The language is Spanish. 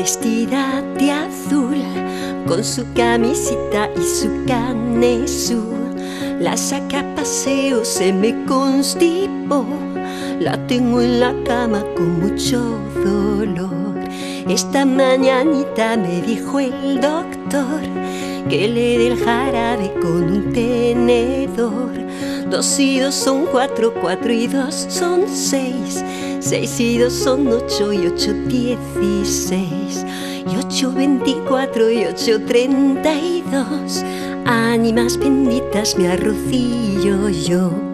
vestida de azul, con su camisita y su canesú. La saca a paseo, se me constipó, la tengo en la cama con mucho dolor. Esta mañanita me dijo el doctor que le dé el jarabe con un tenedor. 2 y 2 son 4, 4 y 2 son 6, 6 y 2 son 8 y 8 16, y 8 24 y 8 32. Ánimas benditas, me arrodillo yo.